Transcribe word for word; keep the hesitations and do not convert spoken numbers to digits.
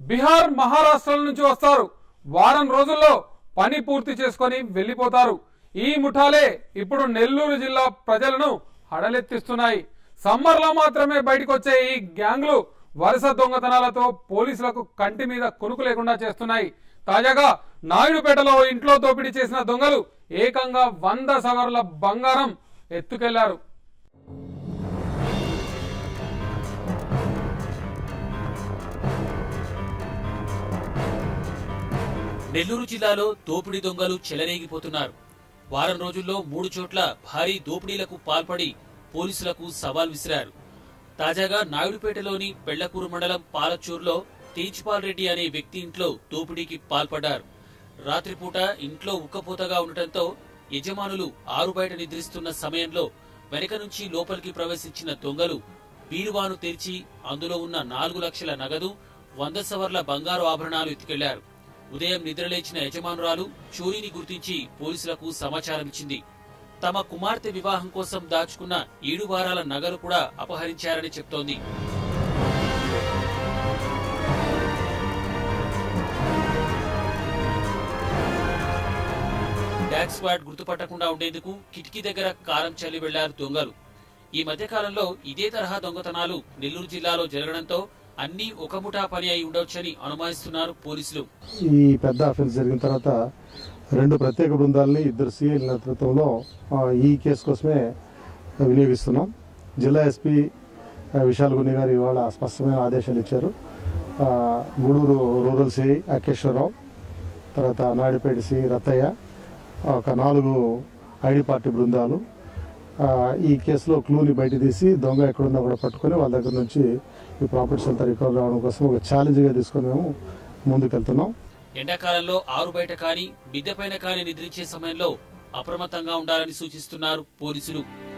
బీహార్ మహారాష్ట్రల నుంచి వస్తారు. వారం రోజుల్లో పని పూర్తి చేసుకొని వెళ్ళిపోతారు. ఈ ముఠాలే ఇప్పుడు నెల్లూరు జిల్లా ప్రజలను హడలెత్తిస్తున్నాయి. సమ్మర్లో మాత్రమే బయటకు వచ్చే ఈ గ్యాంగ్లు వరుస దొంగతనాలతో పోలీసులకు కంటి మీద కొనుకు లేకుండా చేస్తున్నాయి. తాజాగా నాయుడుపేటలో ఇంట్లో దోపిడీ చేసిన దొంగలు ఏకంగా వంద సవర్ల బంగారం ఎత్తుకెళ్లారు. నెల్లూరు జిల్లాలో దోపిడీ దొంగలు చెలరేగిపోతున్నారు. వారం రోజుల్లో మూడు చోట్ల భారీ దోపిడీలకు పాల్పడి పోలీసులకు సవాల్ విసిరారు. తాజాగా నాయుడుపేటలోని పెళ్లకూరు మండలం పాలచూరులో తేజ్పాల్ రెడ్డి అనే వ్యక్తి ఇంట్లో దోపిడీకి పాల్పడ్డారు. రాత్రిపూట ఇంట్లో ఉక్కపోతగా ఉండటంతో యజమానులు ఆరు బయట నిద్రిస్తున్న సమయంలో వెనక నుంచి లోపలికి ప్రవేశించిన దొంగలు బీరువాను తెరిచి అందులో ఉన్న నాలుగు లక్షల నగదు, వంద సవర్ల బంగారు ఆభరణాలు ఎత్తుకెళ్లారు. ఉదయం నిద్రలేచిన యజమానురాలు చోరీని గుర్తించి పోలీసులకు సమాచారం ఇచ్చింది. తమ కుమార్తె వివాహం కోసం దాచుకున్న ఏడు వారాల నగలు కూడా అపహరించారని చెప్తోంది. డాగ్ స్క్వాడ్ గుర్తుపట్టకుండా ఉండేందుకు కిటికీ దగ్గర కారం చల్లి వెళ్లారు దొంగలు. ఈ మధ్య కాలంలో ఇదే తరహా దొంగతనాలు నెల్లూరు జిల్లాలో జరగడంతో అన్ని ఒక ముఠా పని అయి ఉండొచ్చని అనుమానిస్తున్నారు పోలీసులు. ఈ పెద్ద అఫెన్స్ జరిగిన తర్వాత రెండు ప్రత్యేక బృందాలని ఇద్దరు సిఐల నేతృత్వంలో ఈ కేసు కోసమే వినియోగిస్తున్నాం. జిల్లా ఎస్పీ విశాల్ గుని గారు ఇవాళ స్పష్టమైన ఆదేశాలు ఇచ్చారు. గూడూరు రూరల్ సిఐ అకేశ్వరరావు, తర్వాత నాయుడుపేట సిఐ రత్తయ్య, ఒక నాలుగు ఐడి పార్టీ బృందాలు ఈ కేసులో క్లూని బయట తీసి దొంగ ఎక్కడున్నా కూడా పట్టుకొని వాళ్ళ దగ్గర నుంచి ఈ ప్రాపర్టీస్ అంతా రికవర్ కావడం కోసం ఒక ఛాలెంజ్గా తీసుకొని మేము ముందుకెళ్తున్నాం. ఎండాకాలంలో ఆరు బయట కానీ మిద్దెపైన కానీ నిద్రించే సమయంలో అప్రమత్తంగా ఉండాలని సూచిస్తున్నారు పోలీసులు.